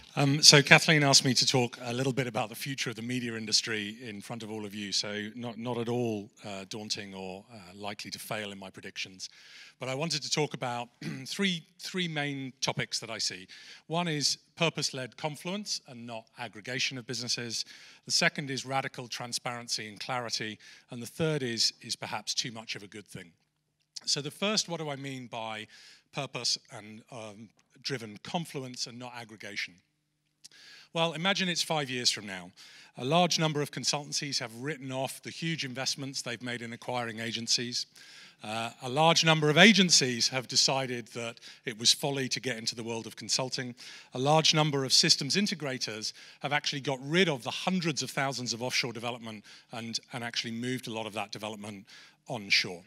So Kathleen asked me to talk a little bit about the future of the media industry in front of all of you, so not at all daunting or likely to fail in my predictions. But I wanted to talk about three main topics that I see. One is purpose-led confluence and not aggregation of businesses. The second is radical transparency and clarity. And the third is perhaps too much of a good thing. So the first, what do I mean by purpose and driven confluence and not aggregation? Well, imagine it's 5 years from now. A large number of consultancies have written off the huge investments they've made in acquiring agencies. A large number of agencies have decided that it was folly to get into the world of consulting. A large number of systems integrators have actually got rid of the hundreds of thousands of offshore development and actually moved a lot of that development onshore.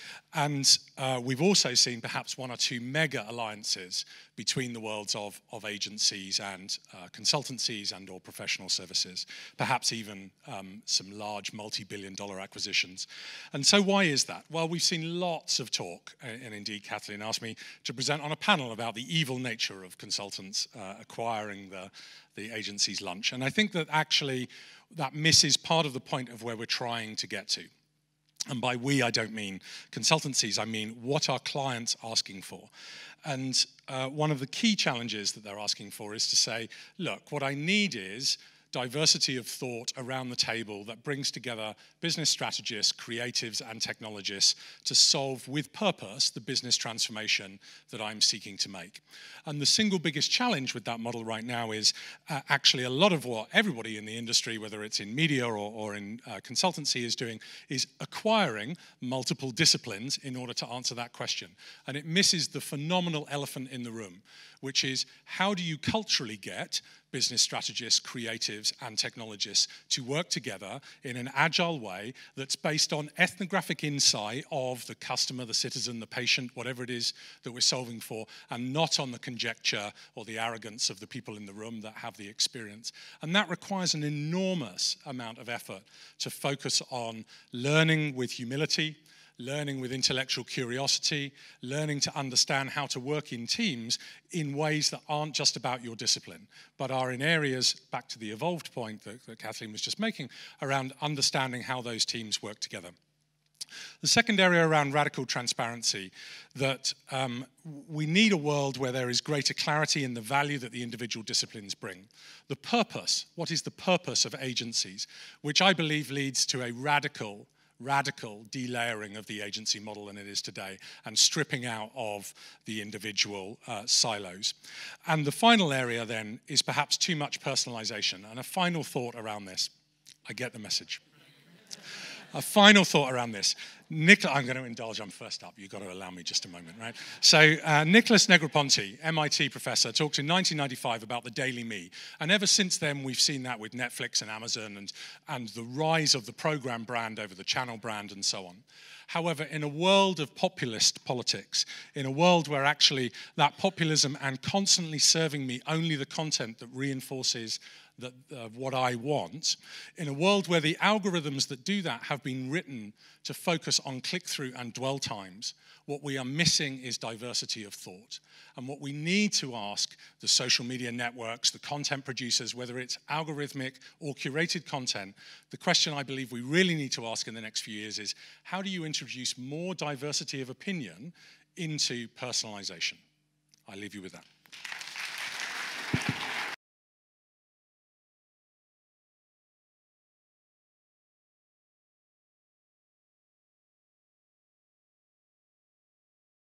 And we've also seen perhaps one or two mega alliances between the worlds of agencies and consultancies and or professional services, perhaps even some large multi-billion-dollar acquisitions. And so why is that? Well, we've seen lots of talk, and indeed Kathleen asked me to present on a panel about the evil nature of consultants acquiring the agency's lunch. And I think that actually that misses part of the point of where we're trying to get to. And by we, I don't mean consultancies, I mean what are clients asking for? And one of the key challenges that they're asking for is to say, look, what I need is diversity of thought around the table that brings together business strategists, creatives, and technologists to solve with purpose the business transformation that I'm seeking to make. And the single biggest challenge with that model right now is actually a lot of what everybody in the industry, whether it's in media or in consultancy, is doing is acquiring multiple disciplines in order to answer that question. And it misses the phenomenal elephant in the room, which is how do you culturally get business strategists, creatives, and technologists to work together in an agile way that's based on ethnographic insight of the customer, the citizen, the patient, whatever it is that we're solving for, and not on the conjecture or the arrogance of the people in the room that have the experience. And that requires an enormous amount of effort to focus on learning with humility, learning with intellectual curiosity, learning to understand how to work in teams in ways that aren't just about your discipline, but are in areas, back to the evolved point that Kathleen was just making, around understanding how those teams work together. The second area around radical transparency, that we need a world where there is greater clarity in the value that the individual disciplines bring. The purpose, what is the purpose of agencies, which I believe leads to a radical delayering of the agency model than it is today and stripping out of the individual silos. And the final area then is perhaps too much personalization. And a final thought around this. I get the message. A final thought around this. I'm going to indulge, I'm first up. You've got to allow me just a moment, right? So Nicholas Negroponte, MIT professor, talked in 1995 about the daily me. And ever since then, we've seen that with Netflix and Amazon and the rise of the program brand over the channel brand and so on. However, in a world of populist politics, in a world where actually that populism and constantly serving me only the content that reinforces what I want, in a world where the algorithms that do that have been written to focus on click-through and dwell times, what we are missing is diversity of thought. And what we need to ask the social media networks, the content producers, whether it's algorithmic or curated content, the question I believe we really need to ask in the next few years is, how do you introduce more diversity of opinion into personalization? I leave you with that.